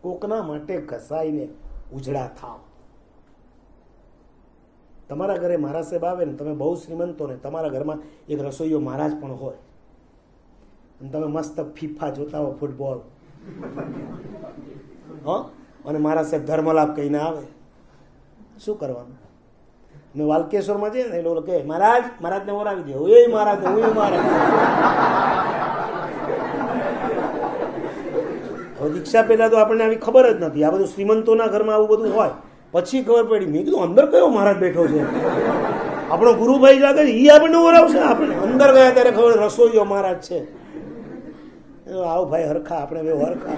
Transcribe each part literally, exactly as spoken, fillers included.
કોકના માટે ઘસાઈને ઉજળા થાવ. તમારા ઘરે મહારાજ સાહેબ આવે ને, તમે બહુ શ્રીમંતો ને તમારા ઘરમાં એક રસોઈયો મહારાજ પણ હોય અને તમે મસ્ત ફીફા જોતા હો, ફૂટબોલ, હ અને મહારાજ સાહેબ ધર્મલાપ કહીને આવે, શું કરવાનું? મેં વાલકેશ્વરમાં જઈએ ને એ લોકો કે મહારાજ મહારાજને ઓરાવી દે, એ મહારાજ હું મહારાજ. હવે દીક્ષા પહેલા તો આપણને આવી ખબર જ નથી. આ બધું શ્રીમંતોના ઘરમાં આવું બધું હોય, પછી ખબર પડી. મેં કીધું અંદર કયો મહારાજ બેઠો છે? આપણો ગુરુભાઈ જાગે એ આપણને ઓરાવશે. આપણે અંદર ગયા ત્યારે ખબર રસોઈયો મહારાજ છે. આવો ભાઈ હરખા, આપણે બે હરખા.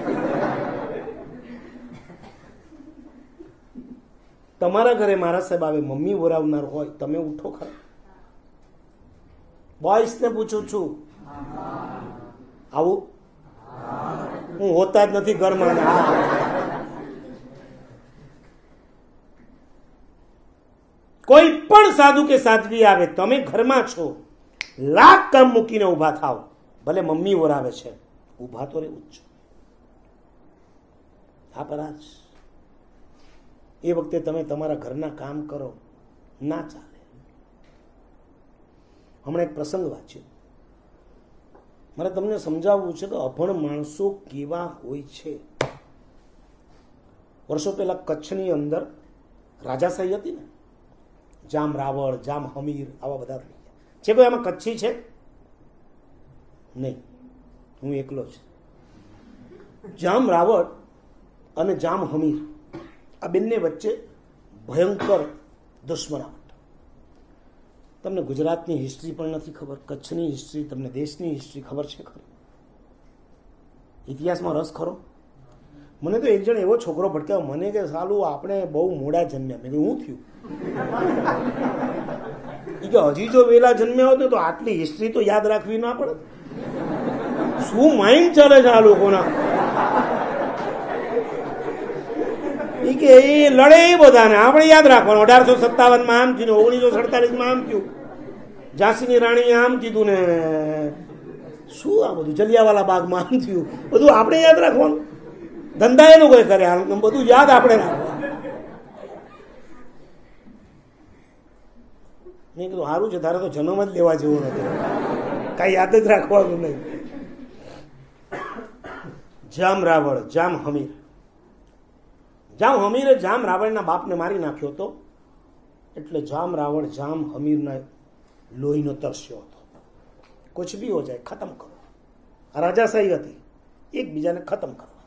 તમારા ઘરે મહારાજ સાહેબ આવે, મમ્મી ઓરાવનાર હોય, તમે ઉઠો ખરા? બોયસ ને પૂછું છું, આવું હું હોતા જ નથી ઘરમાં. કોઈ પણ સાધુ કે સાધ્વી આવે, તમે ઘરમાં છો, લાખ કામ મૂકીને ઉભા થાવ. ભલે મમ્મી ઓરાવે છે, ઉભા તો રહેવું જ. હા પરાજ, એ વખતે તમે તમારા ઘરના કામ કરો, ના ચાલે. હમણાં એક પ્રસંગ વાંચ્યો. મારે તમને સમજાવવું છે કે અભણ માણસો કેવા હોય છે. વર્ષો પહેલા કચ્છની અંદર રાજાશાહી હતી ને, જામ રાવળ, જામ હમીર, આવા બધા થઈ ગયા છે. કોઈ આમાં કચ્છી છે? નહીં, હું એકલો જ. જામ રાવળ અને જામ હમીર, આ બંને વચ્ચે ભયંકર દુશ્મનાવટ. તમને ગુજરાતની હિસ્ટ્રી પણ નથી ખબર, કચ્છની હિસ્ટ્રી, તમને દેશની હિસ્ટ્રી ખબર છે ખરી? ઇતિહાસમાં રસ ખરો? મને તો એક જણ એવો છોકરો ભટક્યો, મને કે સાલું આપણે બહુ મોડા જન્મ્યા. મેં કહ્યું હું થયું? એ કે હજી જો વેલા જન્મ્યા હોત ને તો આટલી હિસ્ટ્રી તો યાદ રાખવી ના પડે. શું માઇન્ડ ચાલે છે આ લોકોના? એ કે એ લડે એ બધાને આપણે યાદ રાખવાનું. અઢારસો સત્તાવન માં આમ થયું, ઓગણીસો સડતાલીસ માં આમ થયું, ઝાંસીની રાણીએ આમ કીધું ને શું આ બધું, જલિયાવાલા બાગમાં આમ થયું, બધું આપણે યાદ રાખવાનું. ધંધા એનું કોઈ કરે, બધું યાદ આપણે રાખવાનું. મેં કીધું સારું છે, તારે તો જન્મ જ લેવા જેવો નથી, કઈ યાદ જ રાખવાનું નહીં. જામ રાવળ, જામ હમીર. જામ હમીરે જામ રાવણના બાપને મારી નાખ્યો હતો, એટલે જામ રાવણ જામ હમીરના લોહીનો તરસ્યો હતો. કુછ ભી હો જાય, ખતમ કરો. આ રાજાશાહી હતી, એકબીજાને ખતમ કરવા.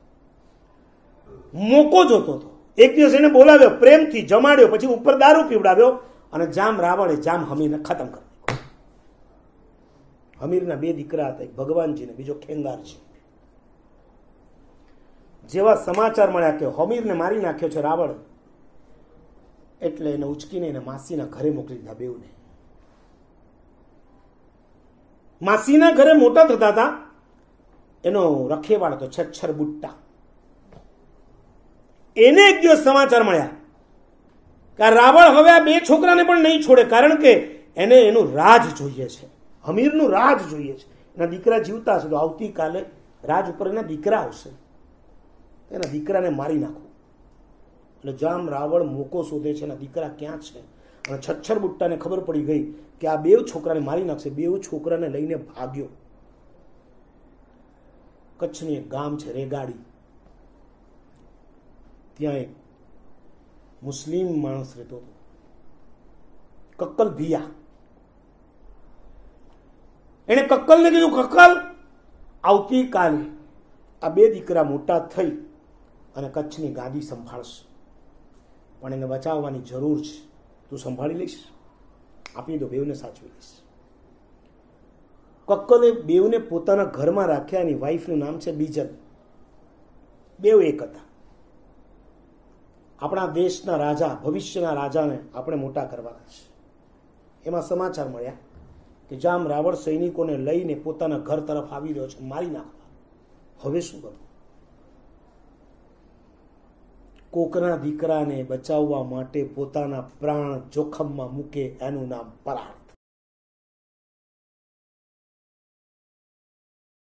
મોકો જોતો હતો. એક દિવસ એને બોલાવ્યો, પ્રેમથી જમાડ્યો, પછી ઉપર દારૂ પીવડાવ્યો અને જામ રાવણે જામ હમીરને ખતમ કરી દીધો. હમીરના બે દીકરા હતા, એક ભગવાનજી ને બીજો ખેંગારજી. જેવા સમાચાર મળ્યા કે હમીરને મારી નાખ્યો છે રાવણ, એટલે એને ઉચકીને એને માસીના ઘરે મોકલી દીધા બેઉને. માસીના ઘરે મોટા થતા હતા એનો રખેવાળ હતો છચ્છર બુટ્ટા. એને એક દિવસ સમાચાર મળ્યા કે આ રાવણ હવે આ બે છોકરાને પણ નહીં છોડે, કારણ કે એને એનું રાજ જોઈએ છે, હમીરનું રાજ જોઈએ છે. એના દીકરા જીવતા હશે તો આવતીકાલે રાજ ઉપર એના દીકરા આવશે, એના દીકરાને મારી નાખવું. એટલે જામ રાવણ મોકો શોધે છે, એના દીકરા ક્યાં છે. અને છચ્છર બુટ્ટાને ખબર પડી ગઈ કે આ બે છોકરાને મારી નાખશે. બે છોકરાને લઈને ભાગ્યો. કચ્છની એક ગામ છે રેગાડી, ત્યાં એક મુસ્લિમ માણસ રહેતો હતો, કક્કલ ભિયા. એને કક્કલને કીધું, કક્કલ આવતીકાલે આ બે દીકરા મોટા થઈ અને કચ્છની ગાદી સંભાળશે, પણ એને બચાવવાની જરૂર છે, તું સંભાળી લઈશ? આપી દો, બેવને સાચવી લઈશ. કક્કલે બેવને પોતાના ઘરમાં રાખ્યા. એની વાઈફનું નામ છે બીજલ. બેવ એક હતા. આપણા દેશના રાજા, ભવિષ્યના રાજાને આપણે મોટા કરવાના છે. એમાં સમાચાર મળ્યા કે જામ રાવણ સૈનિકોને લઈને પોતાના ઘર તરફ આવી રહ્યો છે, મારી નાખવા. હવે શું કરવું? કોકના દીકરાને બચાવવા માટે પોતાના પ્રાણ જોખમમાં મૂકે, એનું નામ પરાગ.